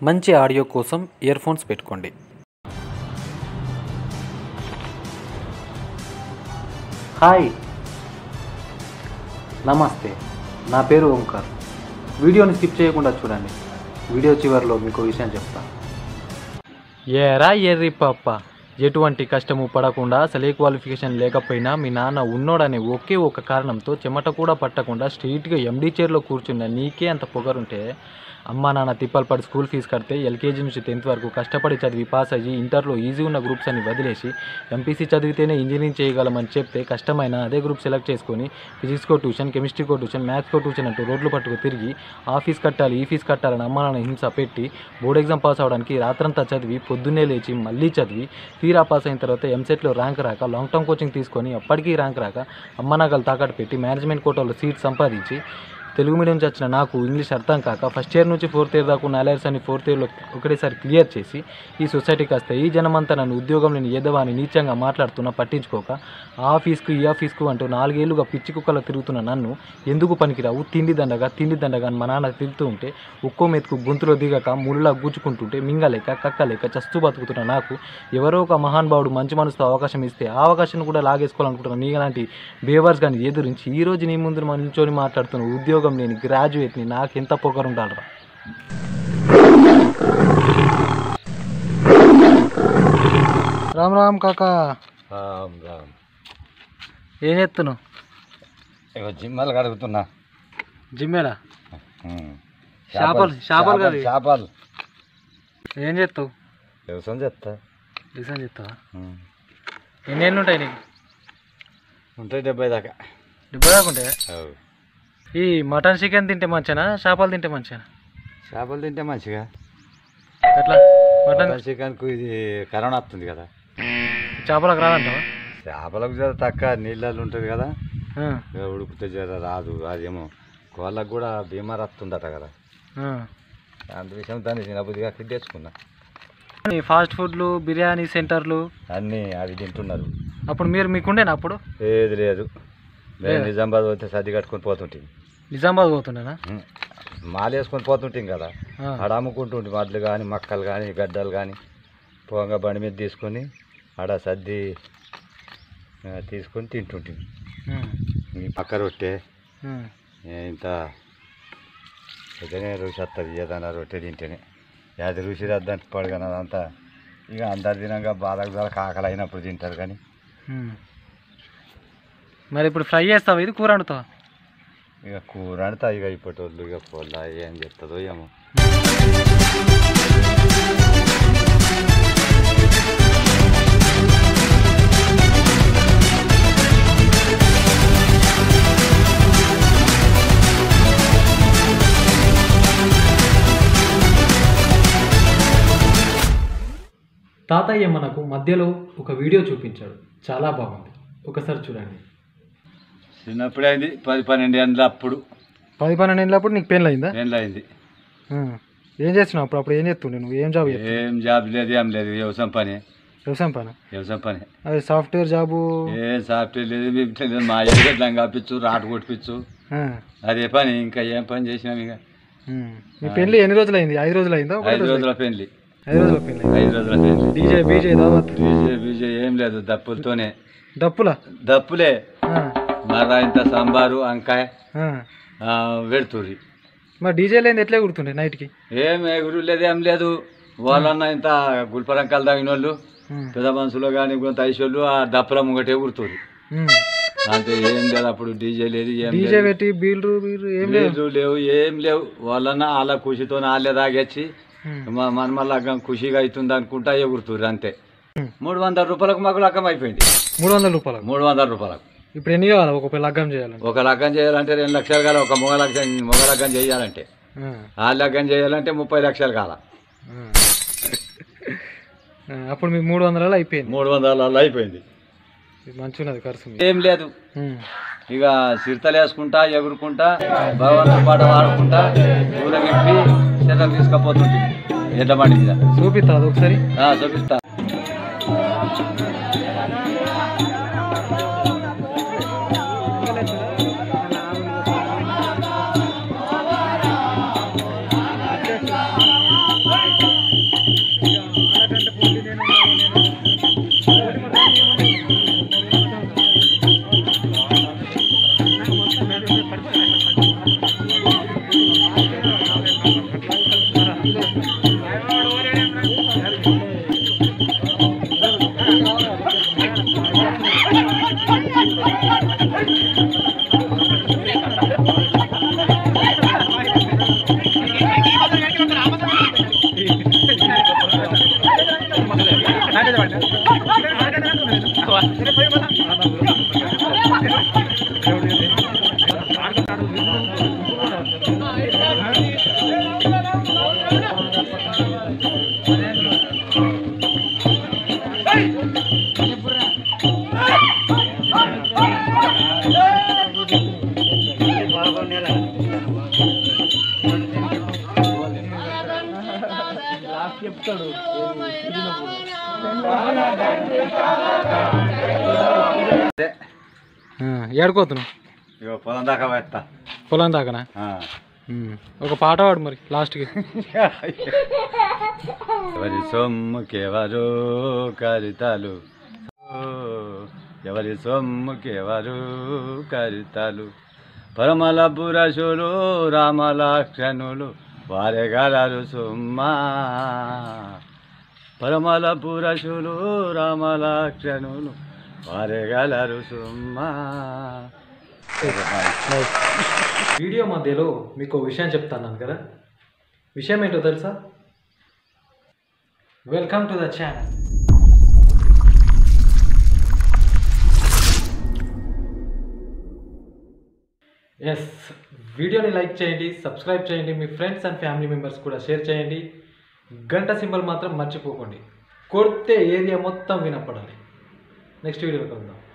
మంచి ఆడియో కోసం ear phones పెట్టుకోండి. హాయ్, నమస్తే. నా పేరు ఓంకార్. వీడియోని స్కిప్ చేయకుండా చూడండి. వీడియో చివరిలో మీకు విషయం చెప్తాను. ఏరా ఎర్రి పప్ప, ఎటువంటి కష్టము పడకుండా అసలే క్వాలిఫికేషన్ లేకపోయినా మీ నాన్న ఉన్నోడనే ఒకే ఒక కారణంతో చెమట కూడా పట్టకుండా స్ట్రీట్గా ఎండీ చైర్లో కూర్చున్న నీకే అంత పొగరుంటే, అమ్మ నాన్న తిప్పలు పడి స్కూల్ ఫీజు కడితే ఎల్కేజీ నుంచి 10th వరకు కష్టపడి చదివి పాస్ అయ్యి ఇంటర్లో ఈజీ ఉన్న గ్రూప్స్ అని వదిలేసి ఎంపీసీ చదివితేనే ఇంజనీరింగ్ చేయగలమని చెప్తే కష్టమైన అదే గ్రూప్ సెలెక్ట్ చేసుకొని ఫిజిక్స్కో ట్యూషన్, కెమిస్ట్రీకో ట్యూషన్, మ్యాథ్స్కో ట్యూషన్ అంటూ రోడ్లు పట్టుకు తిరిగి ఆ ఫీజు కట్టాలి ఈ ఫీజు కట్టాలని అమ్మ నాన్న హింస పెట్టి బోర్డ్ ఎగ్జామ్ పాస్ అవడానికి రాత్రంతా చదివి పొద్దున్నే లేచి మళ్ళీ చదివి తీరా పాస్ అయిన తర్వాత ఎంసెట్లో ర్యాంక్ రాక లాంగ్ టర్మ్ కోచింగ్ తీసుకొని అప్పటికీ ర్యాంక్ రాక అమ్మ నాగలు తాకట్టు పెట్టి మేనేజ్మెంట్ కోటాలో సీట్ సంపాదించి తెలుగు మీడియం చచ్చిన నాకు ఇంగ్లీష్ అర్థం కాక ఫస్ట్ ఇయర్ నుంచి 4th ఇయర్ దాకా ఉన్న అలయర్స్ అని 4th ఇయర్లో ఒకటేసారి క్లియర్ చేసి ఈ సొసైటీకి వస్తే ఈ జనమంతా నన్ను ఉద్యోగం లేని ఏదవాని నీచంగా మాట్లాడుతున్నా పట్టించుకోక ఆ ఫీజుకు ఈ ఆఫీస్కు అంటూ 4 ఏళ్ళుగా పిచ్చి కుక్కలో తిరుగుతున్న నన్ను ఎందుకు పనికిరావు తిండి దండగా అని మా నాన్న తిరుగుతూ ఉంటే ఒక్కో మెతుకు గొంతులో దిగక ముళ్ళలా గూచుకుంటుంటే మింగలేక కక్కలేక చస్తూ బతుకుతున్న నాకు ఎవరో ఒక మహానుభావుడు మంచి మనసుతో అవకాశం ఇస్తే ఆ అవకాశాన్ని కూడా లాగేసుకోవాలనుకుంటున్న నీలాంటి బేవర్స్ కానీ ఎదురించి ఈరోజు నీ ముందు నిల్చొని మాట్లాడుతున్న ఉద్యోగం లేని గ్రాడ్యుయేట్ని నాకు ఎంత పొగరు ఉండాలరా. రామ్ రామ్ కాకా. రామ్ రామ్. ఏం చేస్తున్నావు? జిమ్మలు కడుగుతున్నా. జిమ్మేలా? చేపలు కదా. చేపలు. ఏం చేస్తావు? వ్యవసాయం చేస్తా. వ్యవసాయం చేస్తావా? ఎన్ని ఉంటాయి నీకు? ఉంటాయి 70 దాకా. 70 దాకా ఉంటాయా? ఈ మటన్ చికెన్ తింటే మంచిగా, చేపలు తింటే మంచిగా? చేపలు తింటే మంచిగా. ఎట్లా? మటన్ చికెన్కు ఇది కరోనా వస్తుంది కదా, చేపలకు రాదంటావా? చేపలకు జర తక్కువ నీళ్ళల్లో ఉంటుంది కదా, ఉడికితే జర రాదు. అదేమో కోళ్ళకు కూడా బీమార్ వస్తుందట కదా, అంత విషయం దాన్ని తినబుద్ధిగా తెచ్చుకున్నా. ఫాస్ట్ ఫుడ్లు, బిర్యానీ సెంటర్లు అన్నీ అవి తింటున్నారు. అప్పుడు మీకుండేనా? అప్పుడు ఏది లేదు. నేను నిజామాబాద్ పోతే సర్ది కట్టుకొని పోతుంటాం. నిజామాబాద్ పోతుండేనా? మాల వేసుకొని పోతుంటాం కదా, ఆడ అమ్ముకుంటుంటే వడ్లు కానీ మక్కలు కానీ గడ్డలు కానీ పోగా బండి మీద తీసుకొని ఆడ సర్ది తీసుకొని తింటుంటాం. ఈ పక్క రొట్టె ఇంత ఏదైనా రుచి వస్తుంది, ఏదైనా రొట్టె తింటేనే. అది రుచి రద్దంటే పడగానే అదంతా ఇక అందరు తినగా బాధకు ధర కాకలు అయినప్పుడు తింటారు. కానీ మరి ఇప్పుడు ఫ్రై చేస్తావా, ఇది కూర వండుతావా? ఇక కూర అంతా ఇక ఇప్పటోళ్ళు ఇక పొల్ల ఏం చెప్తుందో ఏమో. తాతయ్య మనకు మధ్యలో ఒక వీడియో చూపించాడు, చాలా బాగుంది, ఒకసారి చూడండి. చిన్నప్పుడు అయింది 10-12 ఏళ్ళ అప్పుడు. 10-12 ఏళ్ళ అప్పుడు నీకు పెళ్ళి అయిందా? పెళ్ళి అయింది. ఏం చేస్తున్నావు అప్పుడు? ఏం చేస్తుండే నువ్వు? ఏం జాబ్? ఏం జాబ్ లేదు, ఏం లేదు. వ్యవసాయం పని. వ్యవసాయం పని. అది సాఫ్ట్వేర్ జాబు? ఏం సాఫ్ట్వేర్ లేదు. మా ఎదుగుట్లా కాపించు, రాటు కొట్టించు, అదే పని. ఇంకా ఏం పని చేసినాం. ఇక మీ పెళ్ళి ఎన్ని రోజులు అయింది? 5 రోజులు అయిందా? 5 రోజుల పెళ్ళి. 5 రోజుల పెళ్ళి. 5 రోజుల పెళ్ళి. డీజే బీజే దావత్? బీజే ఏం లేదు, దప్పులతోనే. దప్పులే. మర్రా ఇంత సాంబారు వంకాయ పెడుతుంది. మరి డీజే లేని ఎట్లా ఎగురుతుండే నైట్కి? ఏం ఎగురు లేదు, ఏం లేదు. వాళ్ళన్న ఇంత గుల్పరంకాలు తాగిన వాళ్ళు, పెద్ద మనుషులు కానీ కొంత ఐసోళ్ళు ఆ దప్పుల ముంగట ఎగురుతుంది అంతే. ఏం లేదు అప్పుడు. డీజే లేదు, బీర్లు లేవు, ఏం లేవు. వాళ్ళన్న వాళ్ళ ఖుషితో వాళ్ళే తాగొచ్చి మన మళ్ళీ ఖుషిగా అవుతుంది అనుకుంటా ఎగురుతుంది అంతే. 300 రూపాయలకు మాకు లగ్గం అయిపోయింది. 300 రూపాయలకు? 300 రూపాయలకు. ఇప్పుడు ఎన్ని కావాలి ఒక లగ్గం చేయాలంటే? ఒక లగ్గం చేయాలంటే 2 లక్షలు కావాలి. ఒక మగ లగ్గం చేయాలంటే, ఆ లగ్గం చేయాలంటే 30 లక్షలు కాల. అప్పుడు మీకు 300 అయిపోయింది? 300 అయిపోయింది. మంచిగా ఖర్చు ఏం లేదు. ఇక చిరుతలు వేసుకుంటా ఎగురుకుంటా భగవంతుడి పాట వాడుకుంటా దూరం ఎక్కి శరీరం తీసుకపోతుంది ఎడ్ల బండి మీద. చూపిస్తా ఒకసారి? చూపిస్తా. చెప్తాడు ఏడుకోతున్నావు ఇగో పొలం దాకా వేస్తా. పొలం దాకానా? ఒక పాట పాడు మరి లాస్ట్కి. ఎవరి సొమ్ముకెవరు కరితాలు, ఎవరి సొమ్ముకెవరు కరితాలు, పరమల పురుషులు రామలక్షణులు వారెగలరు సుమ్మా, పరమల పురుషులు రామలక్షణులు వారెగలరు సుమ్మా. వీడియో మధ్యలో మీకు విషయం చెప్తాను కదా, విషయం ఏంటో తెలుసా? Welcome to the channel. Yes, వీడియోని లైక్ చేయండి, సబ్స్క్రైబ్ చేయండి, మీ ఫ్రెండ్స్ అండ్ ఫ్యామిలీ మెంబర్స్ కూడా షేర్ చేయండి. గంట సింబల్ మాత్రం మర్చిపోకండి, కొడితే ఏరియా మొత్తం వినపడాలి. నెక్స్ట్ వీడియోలో కలుద్దాం.